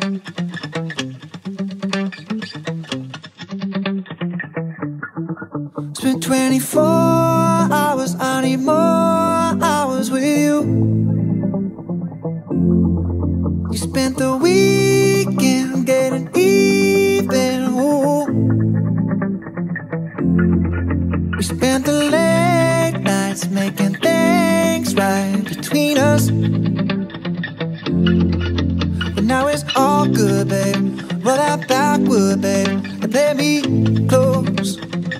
It's been 24 hours, I need more hours with you. You spent the weekend getting even, ooh. We spent the late nights making things right between us. But now it's all good, babe. Roll that backward, babe, and play me close.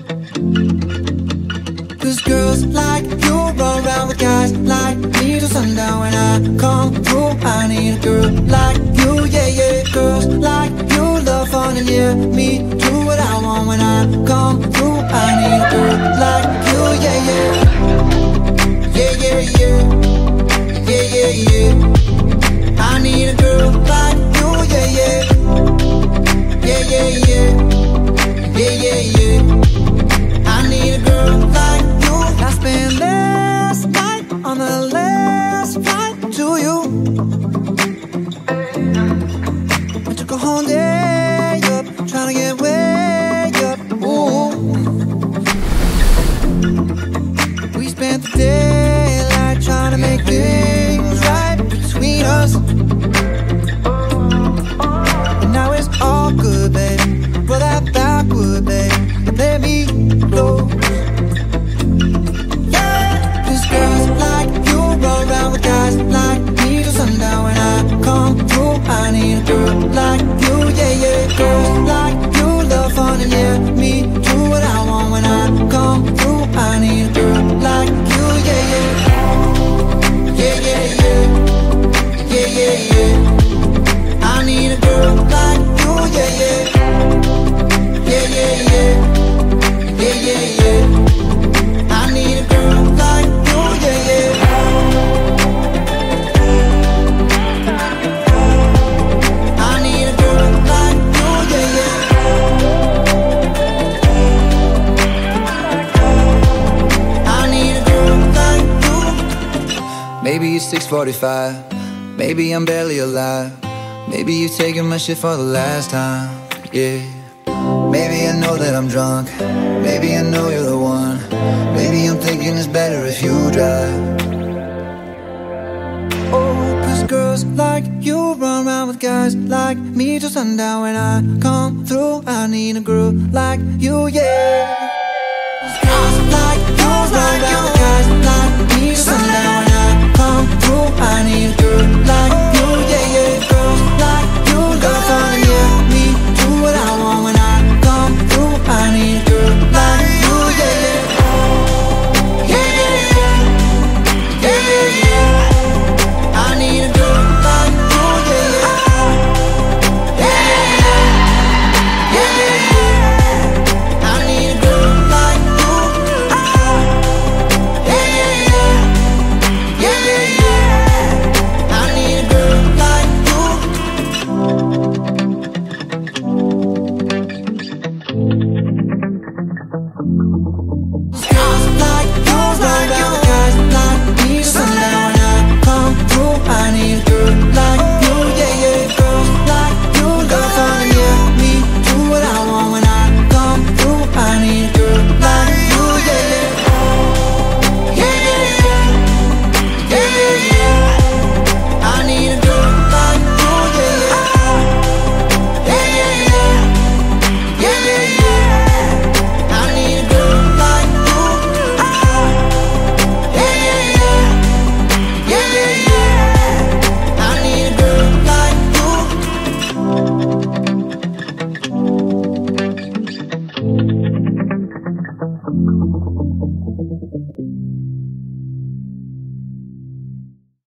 Cause girls like you run around with guys like me till sundown. When I come through, I need a girl like you, yeah, yeah. Girls like you love fun and yeah, me do what I want. When I come through, I need a girl like you, yeah, yeah. Yeah, yeah, yeah. Yeah, yeah, yeah. I need a girl like you, yeah, yeah. Yeah, yeah, yeah. Yeah, yeah, yeah. I need a girl like you. I spent last night on the last flight to you. I took a whole day up, trying to get way up, ooh. We spent the daylight trying to make things right between us. And now it's all good, babe. Roll that backward, babe, and play me close. Girls like you roll around with guys like me till sundown. When I come through, I need a girl like you, yeah, yeah. Girls like you love fun and yeah, me do what I want. When I come through, I need a girl like you, yeah, yeah. Yeah, yeah, yeah. Yeah, yeah, yeah. I need a girl like you, yeah, yeah. Yeah, yeah, yeah. Yeah, yeah, yeah. I need a girl like you, yeah, yeah. I need a girl like you, yeah, yeah. I need a girl like you. Maybe it's 6:45. Maybe I'm barely alive. Maybe you're taking my shit for the last time, yeah. Maybe I know that I'm drunk. Maybe I know you're the one. Maybe I'm thinking it's better if you drive. Oh, cause girls like you run around with guys like me till sundown. When I come through, I need a girl like you, yeah. Girls like you run around with guys like me till sundown. When I come through, I need a girl like